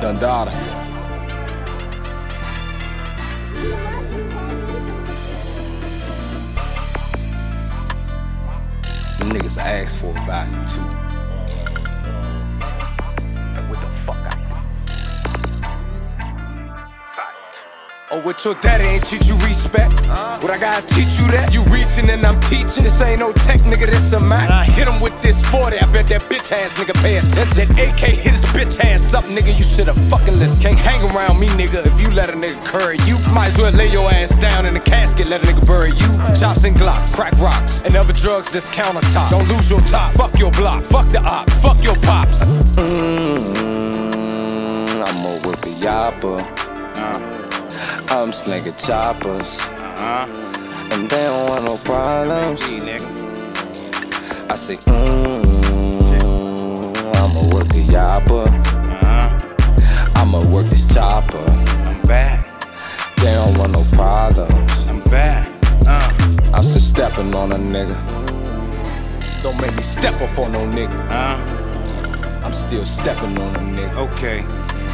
Dundada. Them niggas asked for a value too. What the fuck I do? Oh, what your daddy ain't teach you respect? What I gotta teach you that? You reaching and I'm teaching. This ain't no tech, nigga, this a Mac. I hit him with this 40, I bet that bitch ass nigga pay attention. That AK hit his bitch ass up, nigga, you shoulda fucking listened. Can't hang around me, nigga, if you let a nigga curry you. Might as well lay your ass down in the casket, let a nigga bury you. Chops and glocks, crack rocks, and other drugs that's countertop. Don't lose your top, fuck your block, fuck the ops, fuck your pops. I'ma whip a yapper. I'm slinging choppers, and they don't want no problems. I say, I'ma work the yapper. I'ma work this chopper. I'm back. They don't want no problems. I'm back. I'm still stepping on a nigga. Don't make me step up on no nigga. I'm still stepping on a nigga. Okay.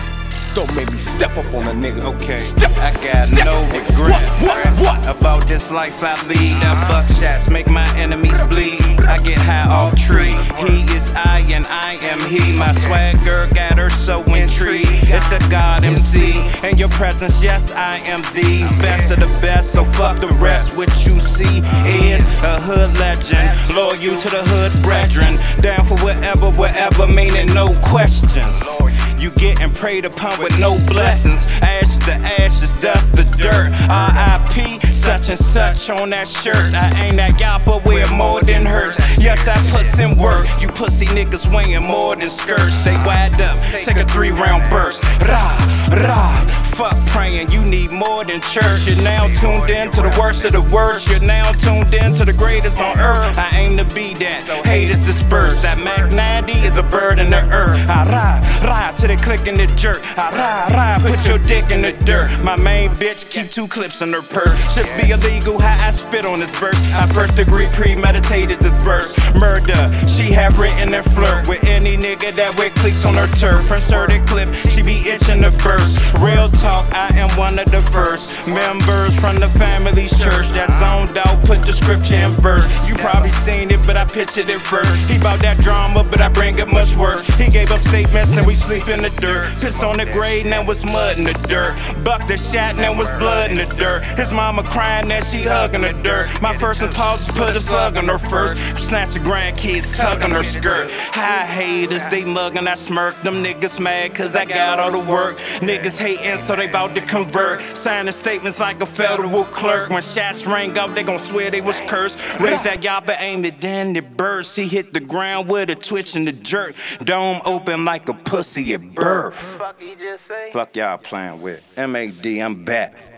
Don't make me step up on a nigga. Okay, I got no regrets about this life I lead. Buckshots make my enemies bleed. I get high off tree. He is I and I am he. My swagger got her so intrigued. It's a God MC. In your presence, yes, I am the best of the best. So fuck the rest. What you see is a hood legend. Loyal to the hood brethren. Down for whatever, wherever, meaning no questions. You getting preyed upon with no blessings. Ashes to ashes, dust to dirt. R.I.P. such and such on that shirt. I ain't that yapper where more than hurts. Yes, I puts in work. You pussy niggas weighing more than skirts. They wide up, take a 3-round burst. Rah, rah. Fuck praying, you need more than church. You're now tuned in to the worst of the worst. You're now tuned in to the greatest on earth. I aim to be that. Haters dispersed. That Mac 90 is a bird in the earth. I ride, ride to the click and the jerk. I ride, ride, put your dick in the dirt. My main bitch keep 2 clips in her purse. Should be illegal how I spit on this verse. I first degree premeditated this verse. Murder, she have written and flirt with any nigga that wear cleats on her turf. Inserted clip, she be itching to burst. Real talk, I am one of the first members from the family's church that zoned out, put the scripture in verse. You probably seen it, but I pictured it first. He bout that drama, but I bring it much worse. He gave up statements and we sleep in the dirt. Pissed on the grave, now it's mud in the dirt. Buck the shot, now it's blood in the dirt. His mama crying that she hugging the dirt. My first impulse is put a slug on her first. Snatch the grandkids, tug on her skirt. High haters, they mugging, I smirk. Them niggas mad cause I got all the work. Niggas hating so they bout to convert. Signing statements like a federal clerk. When shots rang out, they gon' swear they was cursed. Raise that yapper, aim it, then it burst. He hit the ground with a twitch and a jerk. Dome open like a pussy at birth. Fuck he just say? Fuck y'all playing with. MAD, I'm back.